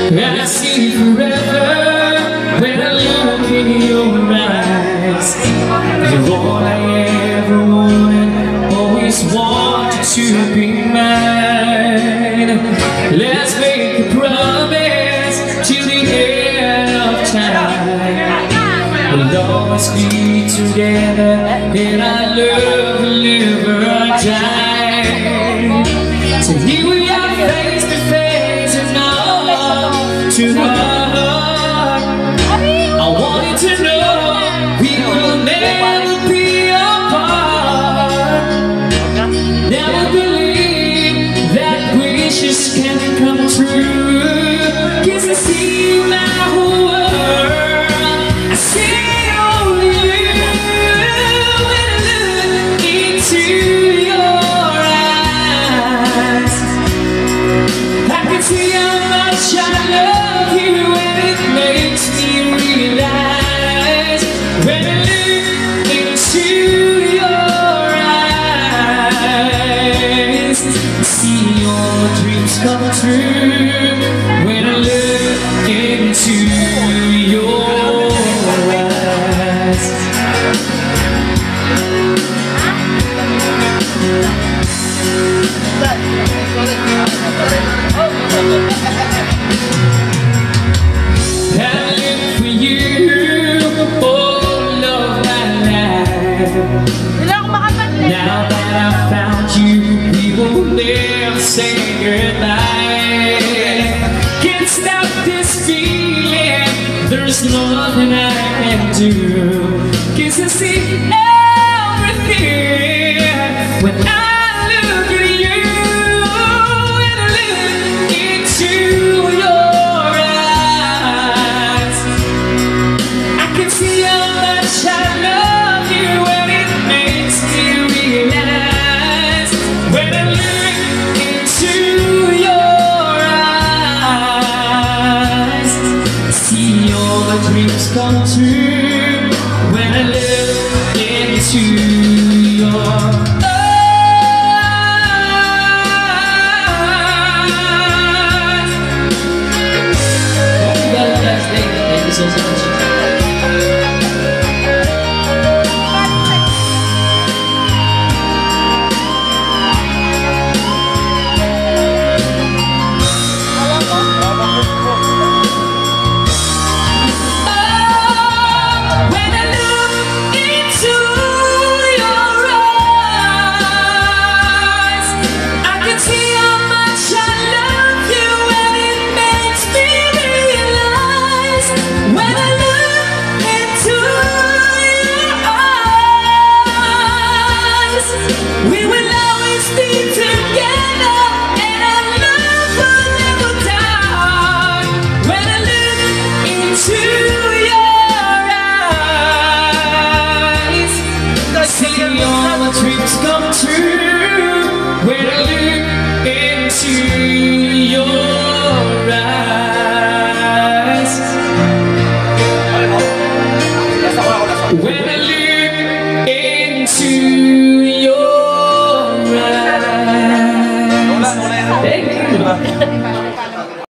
I see forever when I look in your eyes. You're all I ever wanted, always wanted to be mine. Let's make a promise till the end of time. We'll always be together, and our love will never die. So here we are, face to face, and arm to heart. I wanted to know we will never be apart. Never believe that wishes can come true. 'Cause I see my whole world, I see only you. When I look into your eyes, I can see how much I love you, and it makes me realize. When I look into your eyes, I see your dreams come true. When I look into your eyes, I live for you, oh love my life. Now that I found you, we will never say goodbye. Can't stop this feeling, there's nothing I can do. 'Cause I see everything when I look at you. When I look into your eyes, I can see how much I love you, and it makes me realize. When I look into your eyes, I see all the dreams come true. When I look into your eyes. Hope you got a blessed day. Thank you so much.